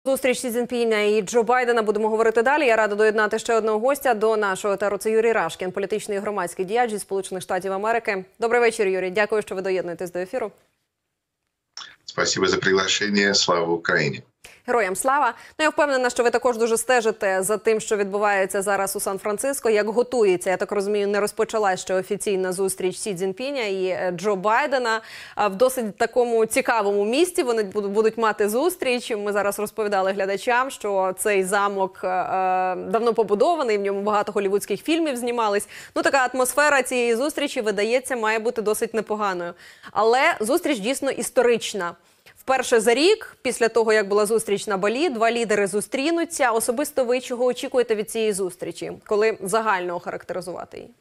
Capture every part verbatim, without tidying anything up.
Зустріч Сі Цзіньпіня і Джо Байдена будемо говорити далі. Я рада доєднати ще одного гостя до нашого етеру. Це Юрій Рашкін, політичний і громадський діяч зі Сполучених Штатів Америки. Добрий вечір, Юрій. Дякую, що ви доєднуєтесь до ефіру. Спасибо за приглашення. Слава Україні. Героям слава. Ну, я впевнена, що ви також дуже стежите за тим, що відбувається зараз у Сан-Франциско. Як готується, я так розумію, не розпочалась ще офіційна зустріч Сі Цзіньпіня і Джо Байдена. В досить такому цікавому місці вони будуть мати зустріч. Ми зараз розповідали глядачам, що цей замок е, давно побудований, в ньому багато голлівудських фільмів знімались. Ну, така атмосфера цієї зустрічі, видається, має бути досить непоганою. Але зустріч дійсно історична. Вперше за рік, після того, як була зустріч на Балі, два лідери зустрінуться. Особисто ви чого очікуєте від цієї зустрічі, коли загально охарактеризувати її?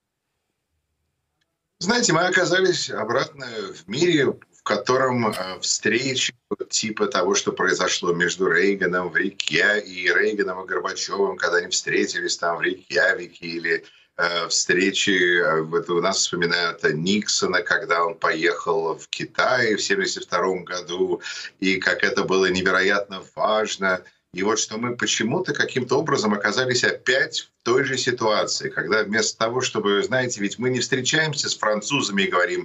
Знаете, мы оказались обратно в мире, в котором э, встречи типа того, что произошло между Рейганом в Рейкьявике и Рейганом и Горбачевым, когда они встретились там в Рейкьявике, или э, встречи, э, вот у нас вспоминают Никсона, когда он поехал в Китай в семьдесят втором году, и как это было невероятно важно. И вот что мы почему-то каким-то образом оказались опять в той же ситуации, когда вместо того, чтобы, знаете, ведь мы не встречаемся с французами и говорим: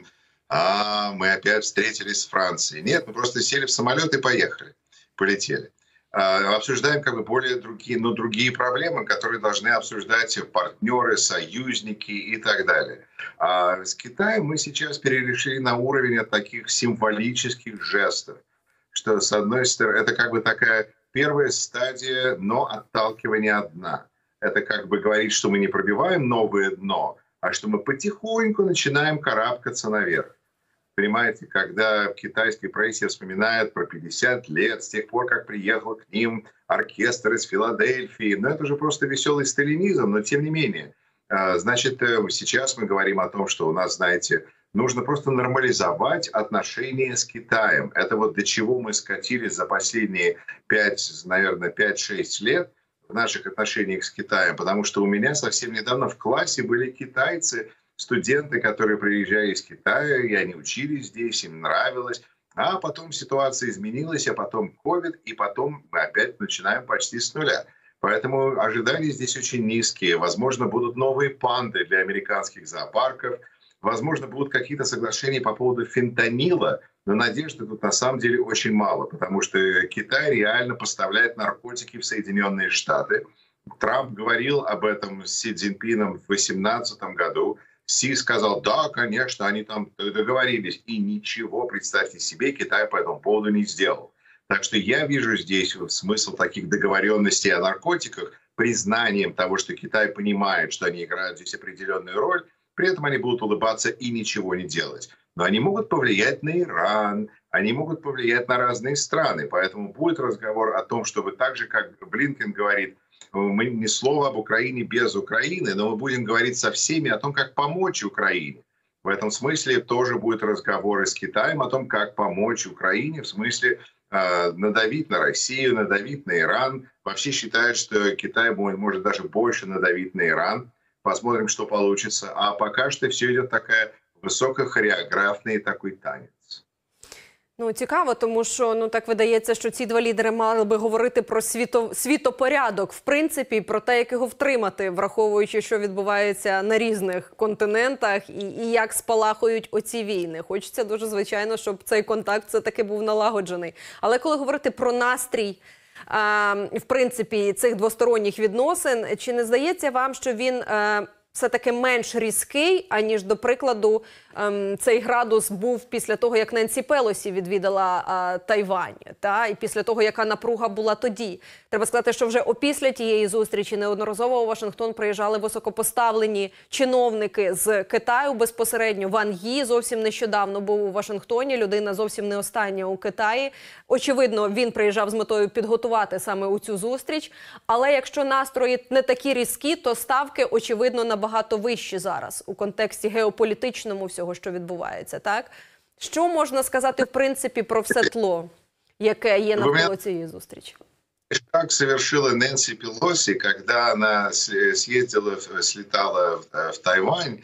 а, мы опять встретились с Францией. Нет, мы просто сели в самолет и поехали, полетели. А, обсуждаем как бы более другие, ну, другие проблемы, которые должны обсуждать партнеры, союзники и так далее. А с Китаем мы сейчас перешли на уровень таких символических жестов, что, с одной стороны, это как бы такая первая стадия, но отталкивание от дна. Это как бы говорит, что мы не пробиваем новое дно, а что мы потихоньку начинаем карабкаться наверх. Понимаете, когда в китайской прессе вспоминают про пятьдесят лет, с тех пор, как приехал к ним оркестр из Филадельфии, ну это же просто веселый сталинизм, но тем не менее. Значит, сейчас мы говорим о том, что у нас, знаете, нужно просто нормализовать отношения с Китаем. Это вот до чего мы скатились за последние пять, наверное, пять-шесть лет в наших отношениях с Китаем. Потому что у меня совсем недавно в классе были китайцы, студенты, которые приезжали из Китая, и они учились здесь, им нравилось. А потом ситуация изменилась, а потом ковид, и потом мы опять начинаем почти с нуля. Поэтому ожидания здесь очень низкие. Возможно, будут новые панды для американских зоопарков. Возможно, будут какие-то соглашения по поводу фентанила, но надежды тут на самом деле очень мало, потому что Китай реально поставляет наркотики в Соединенные Штаты. Трамп говорил об этом с Си Цзиньпином в две тысячи восемнадцатом году. Си сказал: да, конечно, они там договорились. И ничего, представьте себе, Китай по этому поводу не сделал. Так что я вижу здесь смысл таких договоренностей о наркотиках признанием того, что Китай понимает, что они играют здесь определенную роль. При этом они будут улыбаться и ничего не делать. Но они могут повлиять на Иран, они могут повлиять на разные страны. Поэтому будет разговор о том, чтобы так же, как Блинкен говорит, мы ни слова об Украине без Украины, но мы будем говорить со всеми о том, как помочь Украине. В этом смысле тоже будет разговор с Китаем о том, как помочь Украине, в смысле э, надавить на Россию, надавить на Иран. Вообще считают, что Китай может даже больше надавить на Иран. Посмотрим, что получится. А пока что все идет такая високохореографний такий танець. Ну, цікаво, тому що, ну, так видається, що ці два лідери мали би говорити про світо, світопорядок, в принципі, про те, як його втримати, враховуючи, що відбувається на різних континентах і, і як спалахують оці війни. Хочеться дуже, звичайно, щоб цей контакт все-таки був налагоджений. Але коли говорити про настрій, а, в принципі, цих двосторонніх відносин, чи не здається вам, що він а, все-таки менш різкий, аніж, до прикладу, ем, цей градус був після того, як Ненсі Пелосі відвідала е, Тайвань, та? І після того, яка напруга була тоді. Треба сказати, що вже опісля тієї зустрічі неодноразово у Вашингтон приїжджали високопоставлені чиновники з Китаю безпосередньо. Ван Ї зовсім нещодавно був у Вашингтоні, людина зовсім не остання у Китаї. Очевидно, він приїжджав з метою підготувати саме у цю зустріч. Але якщо настрої не такі різкі, то ставки, очевидно, набагато вищі зараз у контексті геополітичному всього, що відбувається, так? Що можна сказати, в принципі, про все тло, яке є навколо цієї зустрічі? Как совершила Нэнси Пелоси, когда она съездила, слетала в Тайвань,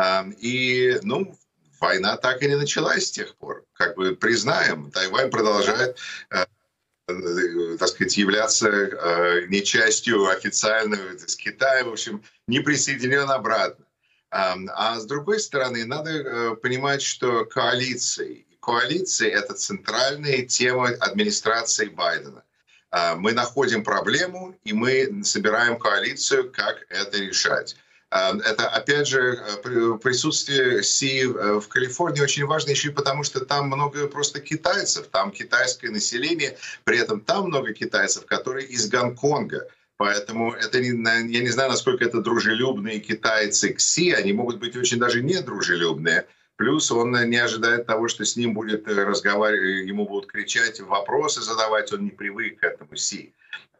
и, ну, война так и не началась с тех пор. Как бы признаем, Тайвань продолжает так сказать, являться э, не частью официального с Китая, в общем, не присоединен обратно. А, а с другой стороны, надо э, понимать, что коалиции, коалиции — это центральная тема администрации Байдена. А, мы находим проблему, и мы собираем коалицию, как это решать. Это, опять же, присутствие Си в Калифорнии очень важно еще и потому, что там много просто китайцев, там китайское население, при этом там много китайцев, которые из Гонконга. Поэтому это не, я не знаю, насколько это дружелюбные китайцы к Си, они могут быть очень даже недружелюбные. Плюс он не ожидает того, что с ним будет разговаривать, ему будут кричать, вопросы задавать, он не привык к этому Си.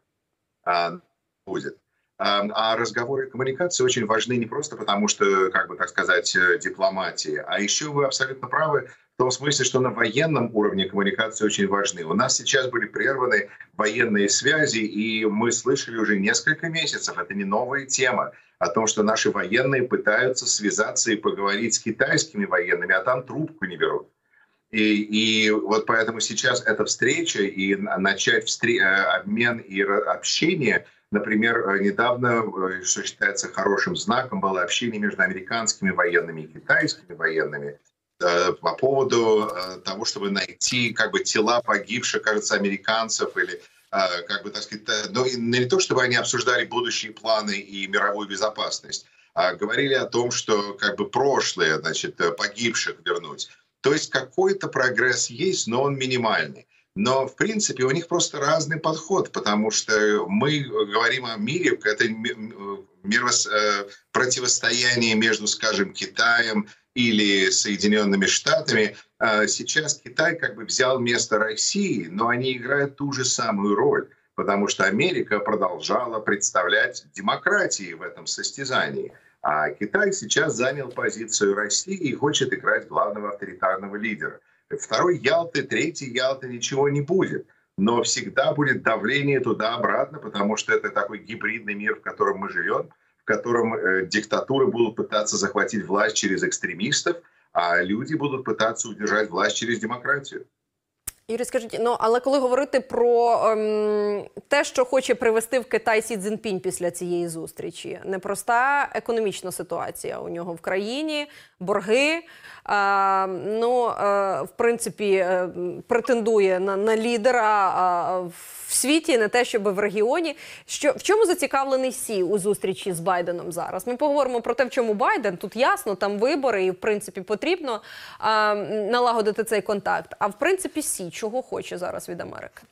А, будет. А разговоры и коммуникации очень важны не просто потому, что, как бы так сказать, дипломатия, а еще вы абсолютно правы в том смысле, что на военном уровне коммуникации очень важны. У нас сейчас были прерваны военные связи, и мы слышали уже несколько месяцев, это не новая тема, о том, что наши военные пытаются связаться и поговорить с китайскими военными, а там трубку не берут. И, и вот поэтому сейчас эта встреча и начать встр... обмен и общение. Например, недавно, что считается хорошим знаком, было общение между американскими военными и китайскими военными по поводу того, чтобы найти как бы тела погибших, кажется, американцев или как бы так сказать, но не то, чтобы они обсуждали будущие планы и мировую безопасность, а говорили о том, что как бы прошлое, значит, погибших вернуть. То есть какой-то прогресс есть, но он минимальный. Но, в принципе, у них просто разный подход, потому что мы говорим о мире, это мирос... противостояние между, скажем, Китаем или Соединенными Штатами. Сейчас Китай как бы взял место России, но они играют ту же самую роль, потому что Америка продолжала представлять демократии в этом состязании. А Китай сейчас занял позицию России и хочет играть главного авторитарного лидера. Второй Ялты, третий Ялты ничего не будет. Но всегда будет давление туда-обратно, потому что это такой гибридный мир, в котором мы живем, в котором э, диктатуры будут пытаться захватить власть через экстремистов, а люди будуть пытатися удержати власть через демократію. Юрій, скажіть, ну, але коли говорити про ем, те, що хоче привести в Китай Сі Цзіньпінь після цієї зустрічі, непроста економічна ситуація у нього в країні, борги, е, ну, е, в принципі, е, претендує на, на лідера е, в світі, не те, щоб в регіоні. Що, в чому зацікавлений Сі у зустрічі з Байденом зараз? Ми поговоримо про те, в чому Байден, тут ясно, там вибори, і, в принципі, потрібно е, налагодити цей контакт. А, в принципі, Сі чего хочет зараз від Америки?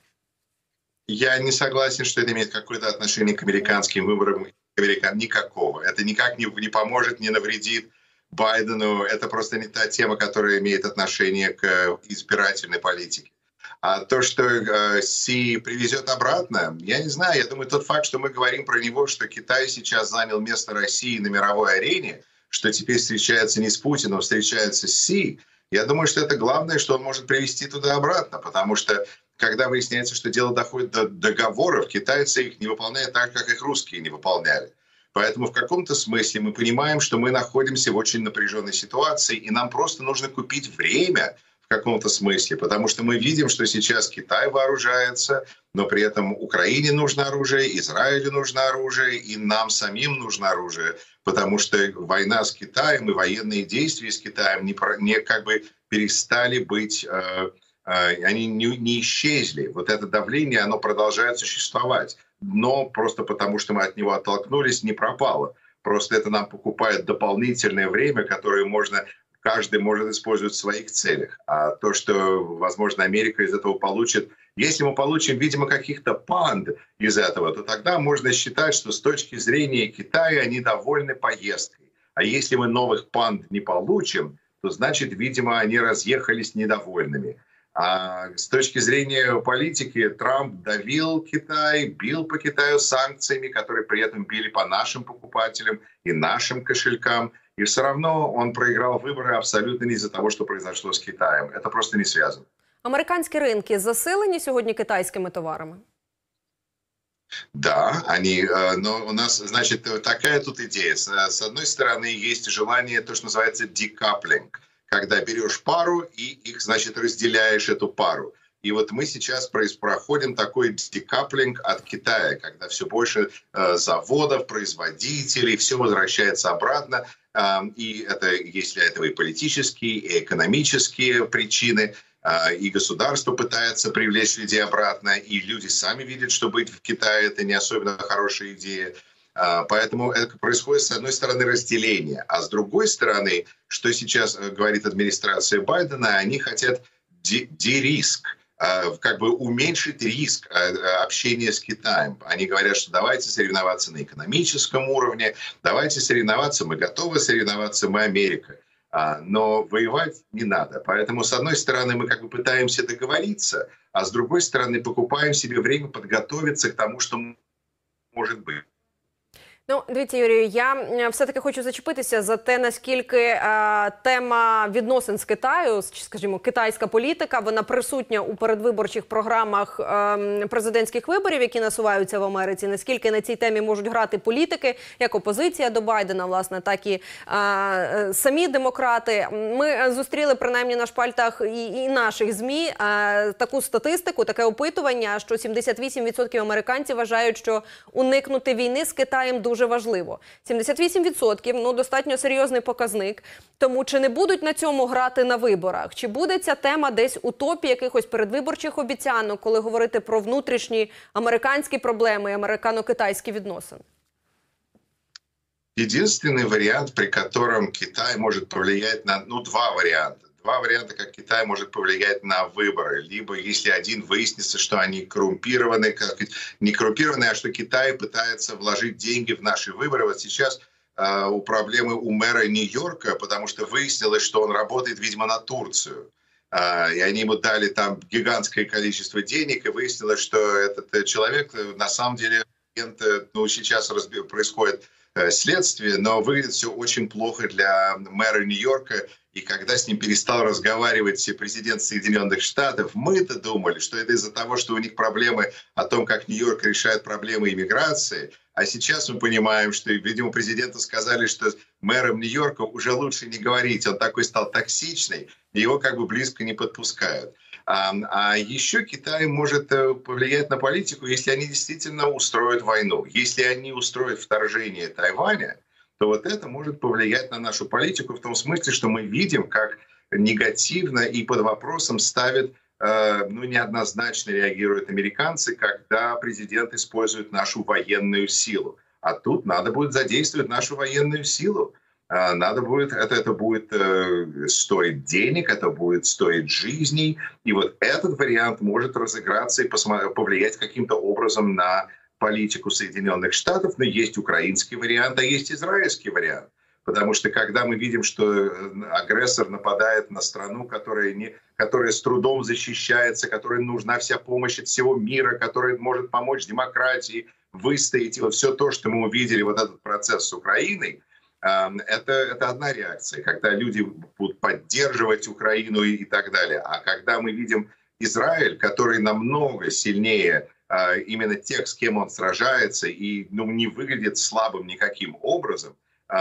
Я не согласен, что это имеет какое-то отношение к американским выборам. Никакого. Это никак не, не поможет, не навредит Байдену. Это просто не та тема, которая имеет отношение к избирательной политике. А то, что э, Си привезет обратно, я не знаю. Я думаю, тот факт, что мы говорим про него, что Китай сейчас занял место России на мировой арене, что теперь встречается не с Путиным, встречается с Си, я думаю, что это главное, что он может привести туда-обратно, потому что, когда выясняется, что дело доходит до договоров, китайцы их не выполняют так, как их русские не выполняли. Поэтому в каком-то смысле мы понимаем, что мы находимся в очень напряженной ситуации, и нам просто нужно купить время в каком-то смысле, потому что мы видим, что сейчас Китай вооружается, но при этом Украине нужно оружие, Израилю нужно оружие, и нам самим нужно оружие, потому что война с Китаем и военные действия с Китаем не, не как бы перестали быть, э, э, они не, не исчезли. Вот это давление, оно продолжает существовать, но просто потому, что мы от него оттолкнулись, не пропало. Просто это нам покупает дополнительное время, которое можно... Каждый может использовать в своих целях. А то, что, возможно, Америка из этого получит, если мы получим, видимо, каких-то панд из этого, то тогда можно считать, что с точки зрения Китая они довольны поездкой. А если мы новых панд не получим, то значит, видимо, они разъехались недовольными. А с точки зрения политики, Трамп давил Китай, бил по Китаю санкциями, которые при этом били по нашим покупателям и нашим кошелькам. И все равно он проиграл выборы абсолютно не из-за того, что произошло с Китаем. Это просто не связано. Американські ринки засилені сьогодні китайськими товарами? Да, они, но у нас, значит, такая тут идея. С одной стороны, есть желание, то, что называется декаплинг, когда берешь пару и их, значит, разделяешь эту пару. И вот мы сейчас проходим такой декаплинг от Китая, когда все больше э, заводов, производителей, все возвращается обратно. Э, и это, если этого и политические, и экономические причины, э, и государство пытается привлечь людей обратно, и люди сами видят, что быть в Китае — это не особенно хорошая идея. Э, поэтому это происходит, с одной стороны, разделение, а с другой стороны, что сейчас говорит администрация Байдена, они хотят де-риск, как бы уменьшить риск общения с Китаем. Они говорят, что давайте соревноваться на экономическом уровне, давайте соревноваться, мы готовы соревноваться, мы Америка. Но воевать не надо. Поэтому, с одной стороны, мы как бы пытаемся договориться, а с другой стороны, покупаем себе время подготовиться к тому, что может быть. Ну, дивіться, Юрію, я все-таки хочу зачепитися за те, наскільки е, тема відносин з Китаю, скажімо, китайська політика, вона присутня у передвиборчих програмах е, президентських виборів, які насуваються в Америці, наскільки на цій темі можуть грати політики, як опозиція до Байдена, власне, так і е, самі демократи. Ми зустріли, принаймні, на шпальтах і, і наших ЗМІ е, таку статистику, таке опитування, що сімдесят вісім відсотків американців вважають, що уникнути війни з Китаєм дуже Дуже важливо. сімдесят вісім відсотків, ну, достатньо серйозний показник. Тому чи не будуть на цьому грати на виборах? Чи буде ця тема десь у топі якихось передвиборчих обіцянок, коли говорити про внутрішні американські проблеми і американо-китайські відносини? Единственный вариант, при котором Китай может повлиять на... Ну, два варианта. Два варианта, как Китай может повлиять на выборы. Либо если один выяснится, что они коррумпированы, как, не коррумпированы, а что Китай пытается вложить деньги в наши выборы. Вот сейчас э, у проблемы у мэра Нью-Йорка, потому что выяснилось, что он работает, видимо, на Турцию. Э, и они ему дали там гигантское количество денег, и выяснилось, что этот человек на самом деле, ну, сейчас разби- происходит следствие, но выглядит все очень плохо для мэра Нью-Йорка. И когда с ним перестал разговаривать президент Соединенных Штатов, мы-то думали, что это из-за того, что у них проблемы о том, как Нью-Йорк решает проблемы иммиграции. А сейчас мы понимаем, что, видимо, президенту сказали, что мэром Нью-Йорка уже лучше не говорить. Он такой стал токсичный, его как бы близко не подпускают. А, а еще Китай может повлиять на политику, если они действительно устроят войну. Если они устроят вторжение Тайваня, то вот это может повлиять на нашу политику в том смысле, что мы видим, как негативно и под вопросом ставят, э, ну, неоднозначно реагируют американцы, когда президент использует нашу военную силу. А тут надо будет задействовать нашу военную силу. Э, надо будет, это, это будет э, стоить денег, это будет стоить жизней. И вот этот вариант может разыграться и посмотри, повлиять каким-то образом на политику Соединенных Штатов, но есть украинский вариант, а есть израильский вариант. Потому что когда мы видим, что агрессор нападает на страну, которая, не, которая с трудом защищается, которой нужна вся помощь от всего мира, которая может помочь демократии выстоять, и вот все то, что мы увидели, вот этот процесс с Украиной, это, это одна реакция, когда люди будут поддерживать Украину и, и так далее. А когда мы видим Израиль, который намного сильнее именно тех, с кем он сражается, и ну, не выглядит слабым никаким образом,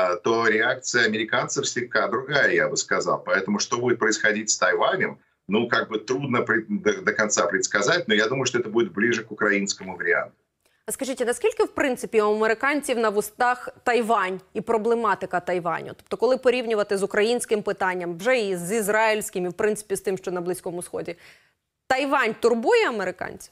то реакция американцев слегка другая, я бы сказал. Поэтому что будет происходить с Тайванем, ну, как бы трудно до, до конца предсказать, но я думаю, что это будет ближе к украинскому варианту. А скажіть, наскільки, в принципі, у американців на вустах Тайвань і проблематика Тайваню? Тобто, коли порівнювати з українським питанням, вже і з ізраїльським, і, в принципі, з тим, що на Близькому Сході, Тайвань турбує американців?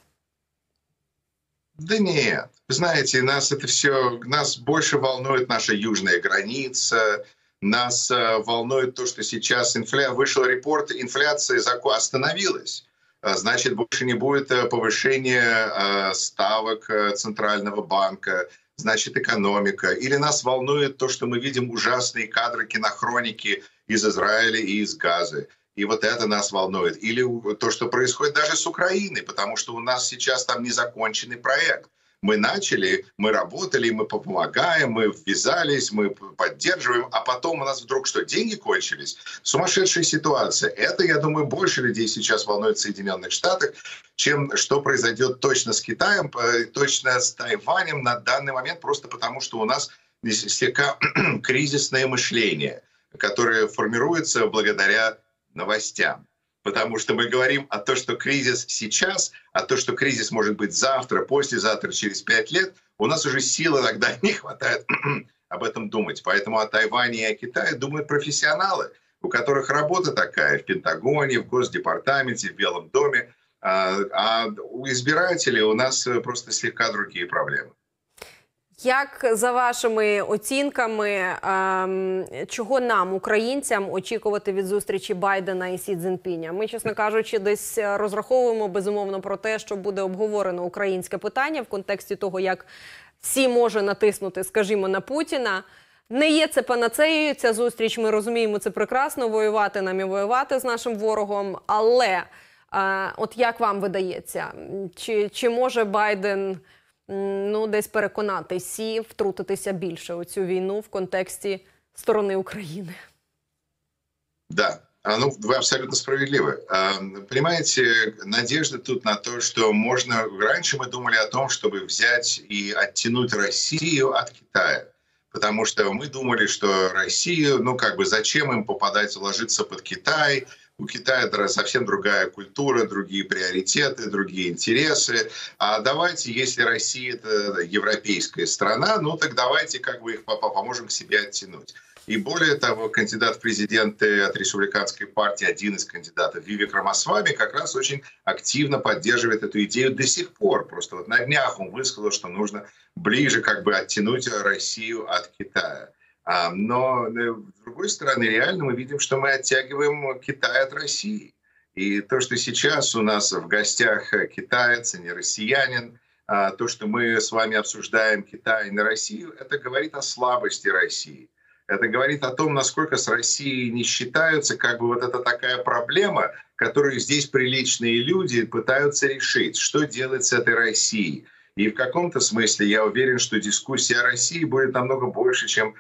Да нет, вы знаете, нас это все, нас больше волнует наша южная граница, нас э, волнует то, что сейчас инфля... вышел репорт, инфляция остановилась, значит, больше не будет повышения э, ставок Центрального банка, значит, экономика. Или нас волнует то, что мы видим ужасные кадры кинохроники из Израиля и из Газы. И вот это нас волнует. Или то, что происходит даже с Украиной, потому что у нас сейчас там незаконченный проект. Мы начали, мы работали, мы помогаем, мы ввязались, мы поддерживаем, а потом у нас вдруг что, деньги кончились? Сумасшедшая ситуация. Это, я думаю, больше людей сейчас волнует в Соединенных Штатах, чем что произойдет точно с Китаем, точно с Тайванем на данный момент, просто потому что у нас слегка кризисное мышление, которое формируется благодаря новостям. Потому что мы говорим о том, что кризис сейчас, а то, что кризис может быть завтра, послезавтра, через пять лет, у нас уже сил иногда не хватает об этом думать. Поэтому о Тайване и о Китае думают профессионалы, у которых работа такая в Пентагоне, в Госдепартаменте, в Белом доме. А, а у избирателей у нас просто слегка другие проблемы. Як за вашими оцінками, ем, чого нам, українцям, очікувати від зустрічі Байдена і Сі Цзіньпіня? Ми, чесно кажучи, десь розраховуємо, безумовно, про те, що буде обговорено українське питання в контексті того, як Сі може натиснути, скажімо, на Путіна. Не є це панацеєю, ця зустріч, ми розуміємо, це прекрасно, воювати нам і воювати з нашим ворогом, але е, от як вам видається, чи, чи може Байден ну, десь переконати Сі втрутитися більше у цю війну в контексті сторони України? Да, ну, вы абсолютно справедливы. Понимаете, надежда тут на то, что можно... Раньше мы думали о том, чтобы взять и оттянуть Россию от Китая. Потому что мы думали, что Россию, ну, как бы, зачем им попадать, ложиться под Китай? У Китая совсем другая культура, другие приоритеты, другие интересы. А давайте, если Россия — это европейская страна, ну так давайте как бы их поможем к себе оттянуть. И более того, кандидат в президенты от республиканской партии, один из кандидатов, Вивек Рамасвами, как раз очень активно поддерживает эту идею до сих пор. Просто вот на днях он высказал, что нужно ближе как бы оттянуть Россию от Китая. Но, с другой стороны, реально мы видим, что мы оттягиваем Китай от России. И то, что сейчас у нас в гостях китаец, а не россиянин, то, что мы с вами обсуждаем Китай на Россию, это говорит о слабости России. Это говорит о том, насколько с Россией не считаются, как бы вот это такая проблема, которую здесь приличные люди пытаются решить. Что делать с этой Россией? И в каком-то смысле я уверен, что дискуссия о России будет намного больше, чем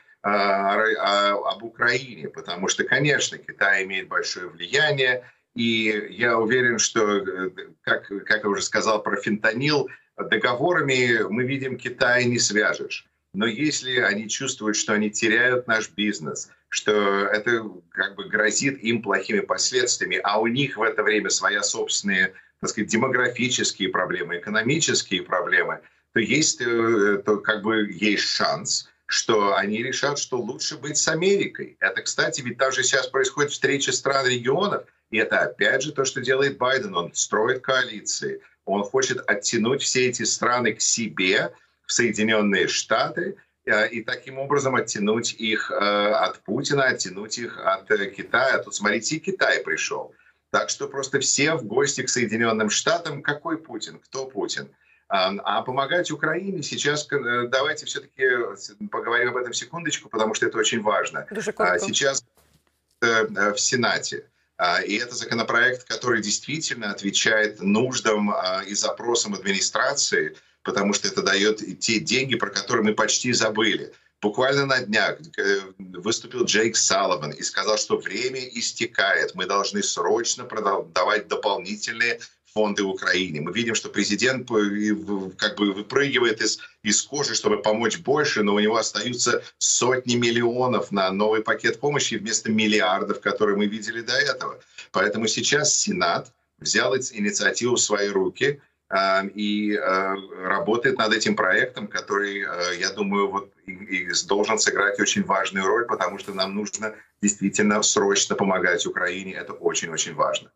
об Украине, потому что, конечно, Китай имеет большое влияние, и я уверен, что, как, как я уже сказал про фентанил, договорами мы видим, Китай не свяжешь. Но если они чувствуют, что они теряют наш бизнес, что это как бы грозит им плохими последствиями, а у них в это время своя собственные, так сказать, демографические проблемы, экономические проблемы, то есть, то как бы есть шанс, что они решат, что лучше быть с Америкой. Это, кстати, ведь там же сейчас происходит встреча стран регионов, и это опять же то, что делает Байден. Он строит коалиции, он хочет оттянуть все эти страны к себе, в Соединенные Штаты, и таким образом оттянуть их от Путина, оттянуть их от Китая. Тут, смотрите, и Китай пришел. Так что просто все в гости к Соединенным Штатам. Какой Путин? Кто Путин? А помогать Украине сейчас, давайте все-таки поговорим об этом секундочку, потому что это очень важно. Сейчас в Сенате. И это законопроект, который действительно отвечает нуждам и запросам администрации, потому что это дает те деньги, про которые мы почти забыли. Буквально на днях выступил Джейк Салливан и сказал, что время истекает, мы должны срочно давать дополнительные фонды в Украине. Мы видим, что президент как бы выпрыгивает из, из кожи, чтобы помочь больше, но у него остаются сотни миллионов на новый пакет помощи вместо миллиардов, которые мы видели до этого. Поэтому сейчас Сенат взял инициативу в свои руки и работает над этим проектом, который, я думаю, вот и должен сыграть очень важную роль, потому что нам нужно действительно срочно помогать Украине. Это очень-очень важно.